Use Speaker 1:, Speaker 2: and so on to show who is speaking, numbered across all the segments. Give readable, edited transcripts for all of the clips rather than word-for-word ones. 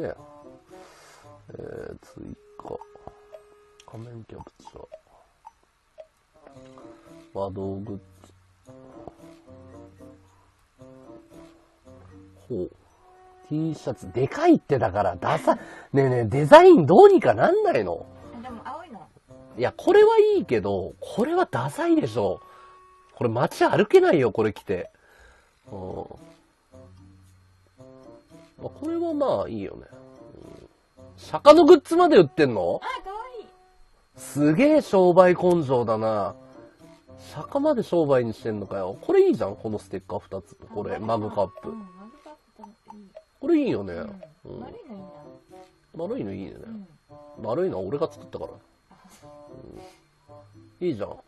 Speaker 1: ね。追加。画面キャプチャー。和道グッズ。ほう。T シャツ、でかいってだからダサい。ねえねえ、デザインどうにかなんないの？
Speaker 2: でも青いの。
Speaker 1: いや、これはいいけど、これはダサいでしょ。これ街歩けないよ、これ着て。これはまあいいよね。釈迦のグッズまで売ってんの？
Speaker 2: あ、かわいい。
Speaker 1: すげえ商売根性だな。釈迦まで商売にしてんのかよ。これいいじゃん、このステッカー2つと。これ、マグカップ。
Speaker 2: マグカップいい。
Speaker 1: これいいよね。
Speaker 2: 丸いのいいな。
Speaker 1: 丸いのいいね。丸いのは俺が作ったから。いいじゃん。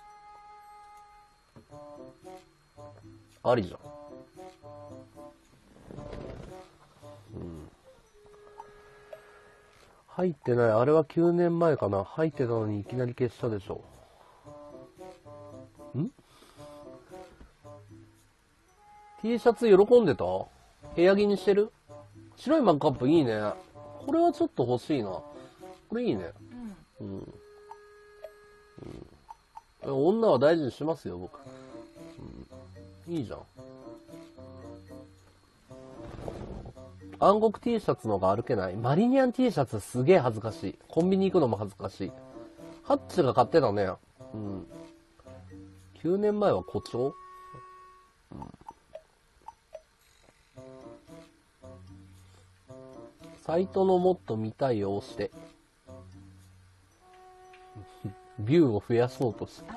Speaker 1: ありじゃん。入ってない。あれは9年前かな。入ってたのにいきなり消したでしょ。T シャツ喜んでた？部屋着にしてる？白いマグカップいいね。これはちょっと欲しいな。これいいね。女は大事にしますよ、僕。いいじゃん。暗黒 T シャツの方が歩けない。マリニャン T シャツすげえ恥ずかしい。コンビニ行くのも恥ずかしい。ハッチが買ってたね。9年前は誇張？サイトのもっと見たいを押して。ビューを増やそうとして。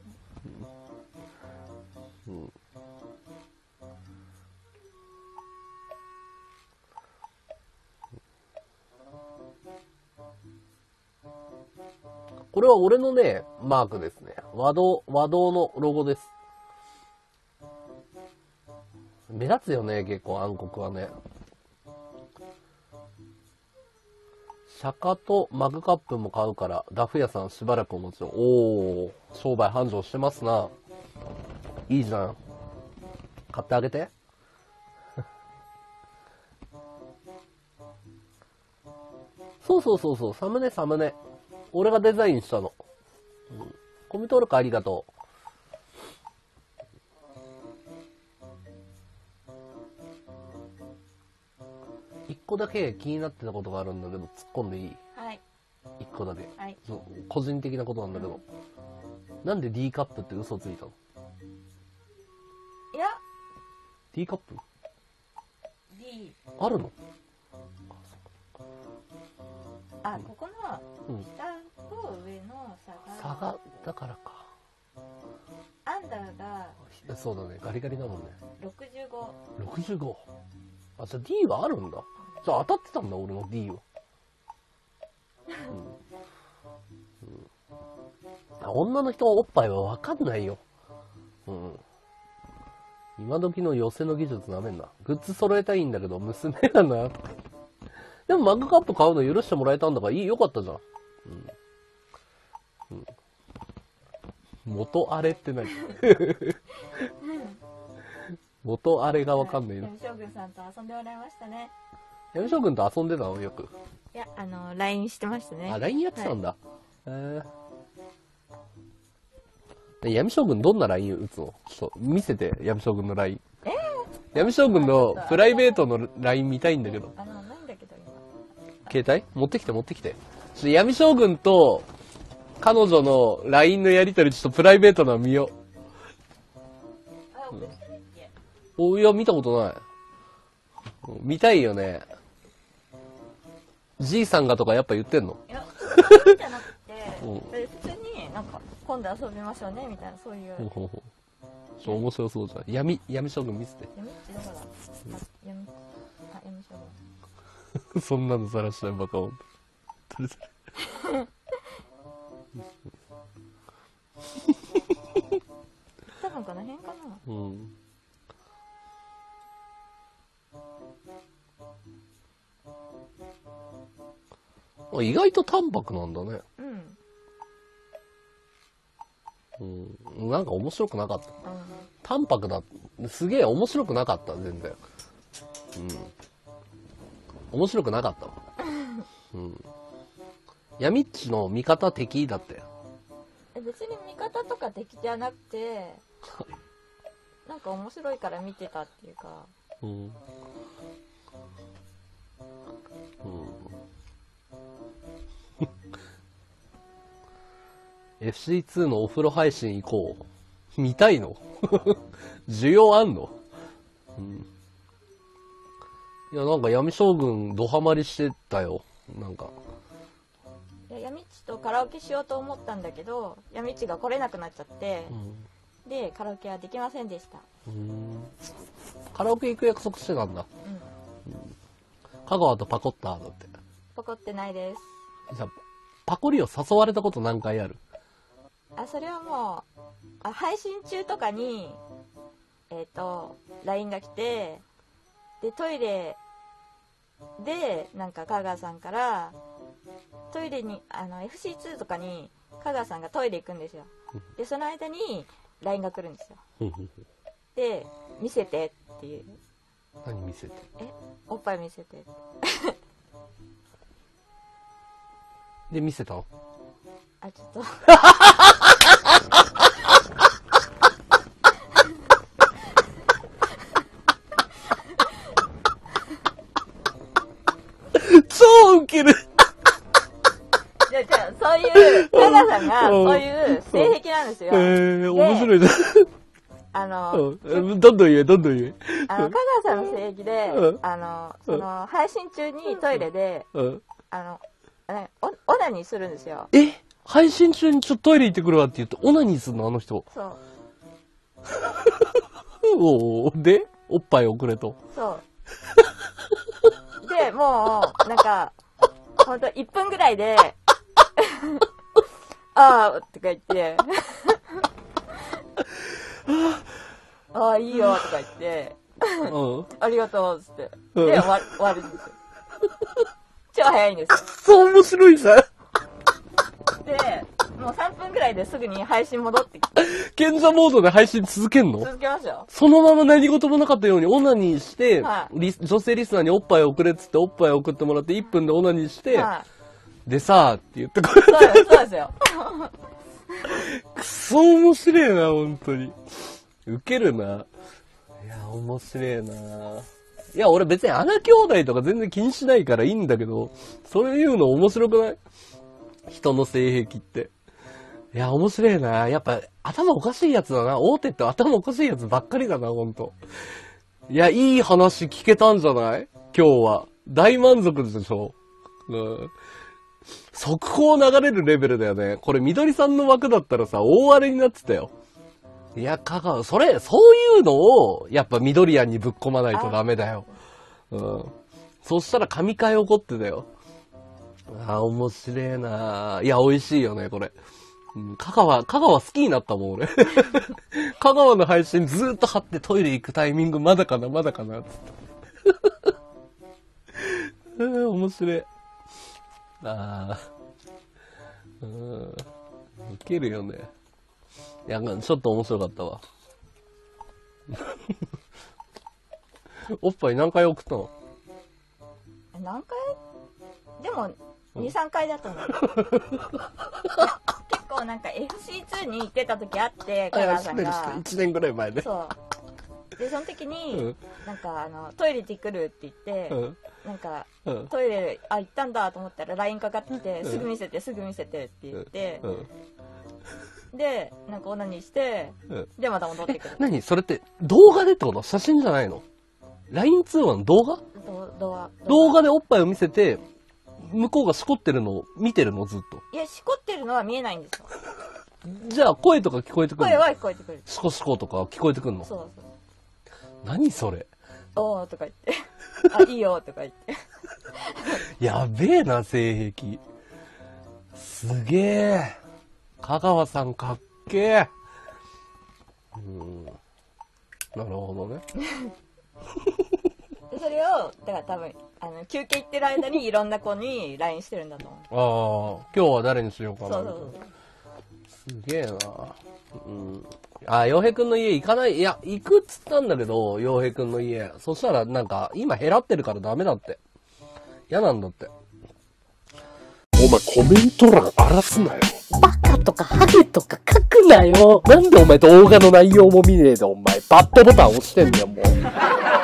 Speaker 1: これは俺のね、マークですね。和道のロゴです。目立つよね、結構暗黒はね。釈迦とマグカップも買うから、ダフ屋さんしばらくお待ちを。おー、商売繁盛してますな。いいじゃん。買ってあげて。そう、サムネ。俺がデザインしたの。コミ登録ありがとう。一個だけ気になってたことがあるんだけど、突っ込んでいい？
Speaker 2: はい。
Speaker 1: 一個だけ。
Speaker 2: はい。
Speaker 1: 個人的なことなんだけど。なんで D カップって嘘ついたの？
Speaker 2: いや、
Speaker 1: D カップ
Speaker 2: D。
Speaker 1: あるの？
Speaker 2: あ、ここの下と上の差が。
Speaker 1: 差が、だからか。
Speaker 2: アンダーが
Speaker 1: そうだね、ガリガリだもんね。
Speaker 2: 65。
Speaker 1: 65。あ、じゃあ D はあるんだ。じゃあ当たってたんだ、俺の D は。女の人のおっぱいはわかんないよ。今時の寄せの技術なめんな。グッズ揃えたいんだけど、娘がな。でもマグカップ買うの許してもらえたんだからいい、よかったじゃん。元あれって何？元あれがわかんないな。
Speaker 2: 闇将軍さんと遊んでもらいましたね。
Speaker 1: 闇将軍と遊んでたのよく。
Speaker 2: いや、LINE してましたね。
Speaker 1: あ、LINE やってたんだ。闇将軍どんな LINE 打つの？ちょっと見せて、闇将軍の LINE。闇将軍のプライベートの LINE 見たいんだけど。
Speaker 2: ないんだけど今。
Speaker 1: 携帯持ってきて。ちょっと闇将軍と彼女の LINE のやりとりちょっとプライベートなの見よ
Speaker 2: 送ってないっけ？
Speaker 1: う。いや、見たことない。見たいよね。じいさんがとかやっぱ言ってんの？
Speaker 2: いや、そうじゃなくて、普通になんか今度遊びましょうねみたいな、そういう。
Speaker 1: 面白そうじゃん。闇将軍見せて。
Speaker 2: 闇っちだから。闇将軍。
Speaker 1: そんなのさらしたいバカ女。
Speaker 2: 多分この辺かな。
Speaker 1: 意外と淡白なんだね。なんか面白くなかった。淡白だ。すげえ面白くなかった、全然。 面白くなかったわ。うん。ヤミッチの味方敵だったよ。
Speaker 2: 別に味方とか敵じゃなくて、なんか面白いから見てたっていうか。
Speaker 1: うん。うん。FC2 のお風呂配信行こう。見たいの需要あんの？うん。いや、なんか闇将軍ドハマりしてたよ。なんか。
Speaker 2: いや、ヤミッチとカラオケしようと思ったんだけど、ヤミッチが来れなくなっちゃって、で、カラオケはできませんでした。
Speaker 1: カラオケ行く約束してたんだ。香川とパコッターだって。
Speaker 2: パコってないです。
Speaker 1: じゃあ、パコリを誘われたこと何回ある？
Speaker 2: それはもう、配信中とかに、LINE が来て、で、トイレで、なんか香川さんから、トイレに、FC2 とかに、香川さんがトイレ行くんですよ。で、その間に LINE が来るんですよ。で、見せてっていう。
Speaker 1: 何見せて？
Speaker 2: おっぱい見せて。
Speaker 1: で、見せたの？
Speaker 2: ちょっと。
Speaker 1: 超ウケる。
Speaker 2: じゃあ、そういう、香川さんが、そういう性癖なんですよ。
Speaker 1: 面白いな。どんどん言え。
Speaker 2: 香川さんの性癖で、その、配信中にトイレで、オナニーするんですよ。
Speaker 1: 配信中にちょっとトイレ行ってくるわって言って、オナニーするのあの人。
Speaker 2: そう。
Speaker 1: で、おっぱいをくれと。
Speaker 2: そう。で、もう、なんか、ほんと1分ぐらいで、あーとか言って、ああ、いいよとか言って、ありがとうっつって。で、終わるんですよ。超早いんですよ。
Speaker 1: そう面白いさ。
Speaker 2: で、もう3分ぐらいですぐに配信戻ってきて。
Speaker 1: 賢者モードで配信続けんの？
Speaker 2: 続けますよ。
Speaker 1: そのまま何事もなかったようにオナニーして、女性リスナーにおっぱいをくれっつっておっぱいを送ってもらって1分でオナニーして、でさーって言ってこれ。
Speaker 2: そうですよ。
Speaker 1: くそ面白いな、本当に。ウケるな。いや、面白いな。いや、俺別に穴兄弟とか全然気にしないからいいんだけど、そういうの面白くない？人の性癖って。いや、面白いな。やっぱ、頭おかしいやつだな。大手って頭おかしいやつばっかりだな、ほんと。いや、いい話聞けたんじゃない？今日は。大満足でしょ。速報流れるレベルだよね。これ、緑さんの枠だったらさ、大荒れになってたよ。いや、そういうのを、やっぱ緑屋にぶっ込まないとダメだよ。そしたら神回起こってたよ。面白いな。いや、美味しいよね、これ。香川好きになったもん、俺。香川の配信ずーっと貼ってトイレ行くタイミングまだかな、つって。面白い。ウケるよね。いや、ちょっと面白かったわ。おっぱい何回送ったの？
Speaker 2: 何回？でも、2、3回だと思う。結構なんか FC2 に行ってた時あって、香川さんが。
Speaker 1: 1年ぐらい前ね。
Speaker 2: そう。で、その時に、なんかトイレ行ってくるって言って、なんか、トイレ、行ったんだと思ったら LINE かかってきて、すぐ見せてって言って、で、なんかオナニーして、で、また戻ってくる。
Speaker 1: 何それって動画でってこと？写真じゃないの？ LINE 通話の動画？動画でおっぱいを見せて、向こうがしこってるのを見てるのずっと。
Speaker 2: いや、しこってるのは見えないんですよ。
Speaker 1: じゃあ声とか聞こえてくるの？
Speaker 2: 声は聞こえてくる。
Speaker 1: しこしことか聞こえてくるの？
Speaker 2: そう。
Speaker 1: 何それ？
Speaker 2: おーとか言って。いいよとか言って。
Speaker 1: やべえな、性癖。すげえ。香川さんかっけえ。なるほどね。
Speaker 2: それを、だから多分、休憩行ってる間にいろんな子に LINE してるんだと思
Speaker 1: う。今日は誰にしようかな。そう。すげえな。洋平くんの家行かない。いや、行くっつったんだけど、洋平くんの家。そしたらなんか、今減らってるからダメだって。 嫌なんだって。
Speaker 3: お前コメント欄荒らすなよ。
Speaker 4: バカとかハゲとか書くなよ。
Speaker 3: なんでお前動画の内容も見ねえでお前バッドボタン押してんだよもう。